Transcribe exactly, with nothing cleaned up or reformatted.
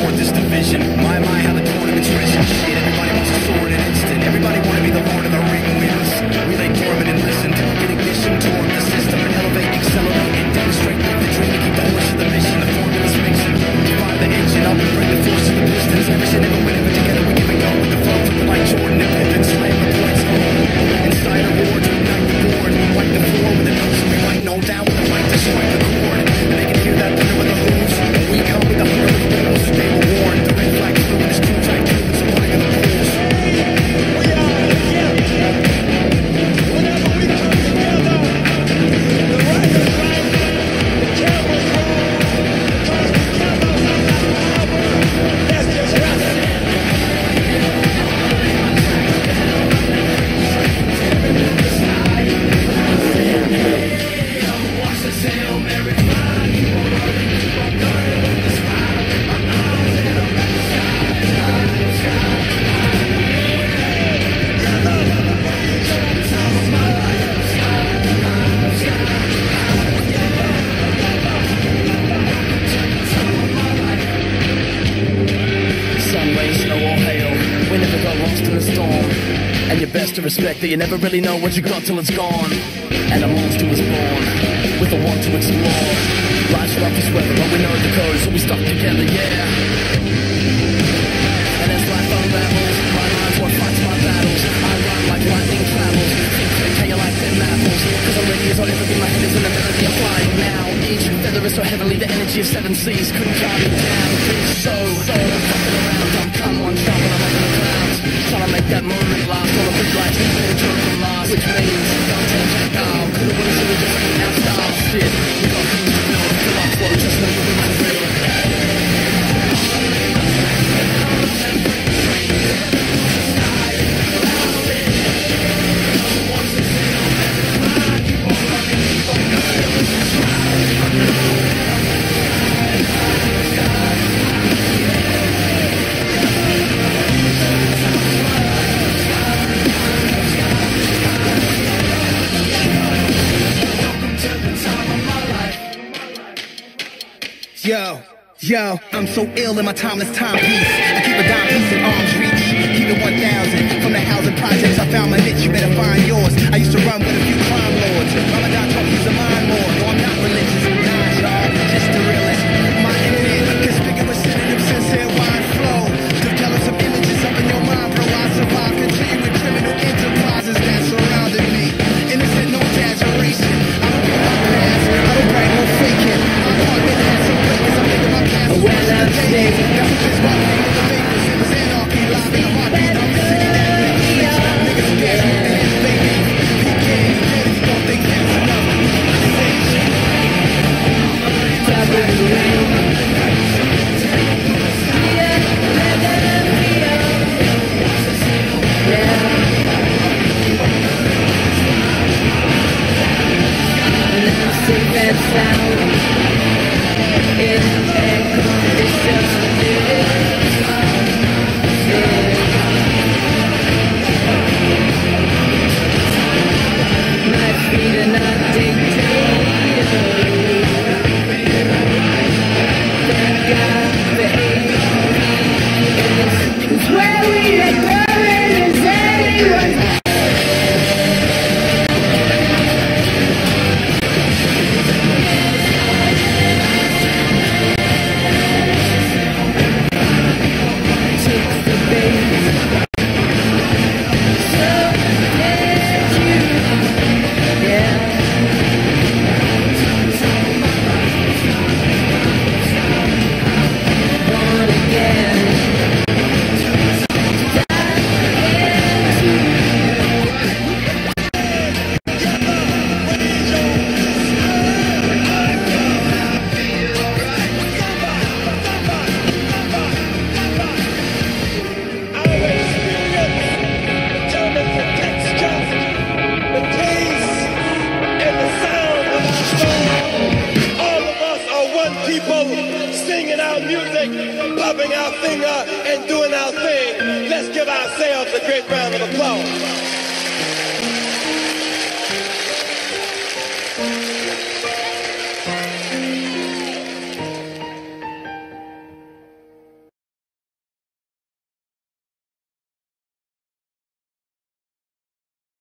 support this division. My, my, how the tournament's risen. Shit, everybody wants to soar in an instant. Everybody wanna be the Lord of the Ring wins. We lay dormant and listen to get ignition toward the system and elevate, accelerate, and demonstrate the dream to keep the horse of the mission. The formula's mixing. Fire the engine up and bring the force to the pistons. Never should never win it, but together we give it go with the flow from the like Jordan and Pippen. Slam the points home. Inside a war to ignite the board. Wipe the floor with a nose and we might no doubt with the mic to strike the chord. They can hear that thunder with the hooves. We come with the heart of the wolves. They were warned. The red flag flew with his two tight tubes and flag of the bulls. We are together. Whenever we come together, the right is right, the camera's wrong, because together we're not power. That's just right. And you best to respect that you never really know what you got till it's gone. And a monster was born with a want to explore. Life's rough as weather, but we know the code, so we stuck together, yeah. And as life unravels, my mind's what fights my battles. I run like lightning travels, think to tell you like them apples. Cause I'm ready as I'll ever be, my head is in the melody of flying now. Each feather is so heavily, the energy of seven seas couldn't calm me down. So, so, I'm fucking around, I'm come on, trouble, I'm up in the clouds. Trying to make that moment last on a big light, turn from last, which means don't change that dial. Could've wanted to be different, now style shit. We got things to build, fill up flow, just know you'll be my real. Yo, yo, I'm so ill in my timeless timepiece. I keep a dime piece in arm's reach. Keep it one thousand. From the housing projects, I found my niche, you better find yours. I used to run with a few crime lords. Ramadan taught me to mind more. No, I'm not religious, nah, y'all, just the realest. My infinite, conspicuous synonym, sincere wine flow. Develop some images up in your mind, bro. I survive, continue with criminal enterprises that surrounded me. Innocent, no exaggeration. I don't give my past, I don't brag, no faking. My heart been had some breakers, I'm making my past when I'm days. That's what just brought me to the papers. It was anarchy, live in a heartbeat. I'm the city that makes sense. Niggas scared me, and it's baby. He can't, he don't think that's enough. Safe and sound in air conditions. My feet are not dictated. Thank God for Airborne. It's where we are going, is anyone? Singing our music, popping our finger, and doing our thing. Let's give ourselves a great round of applause.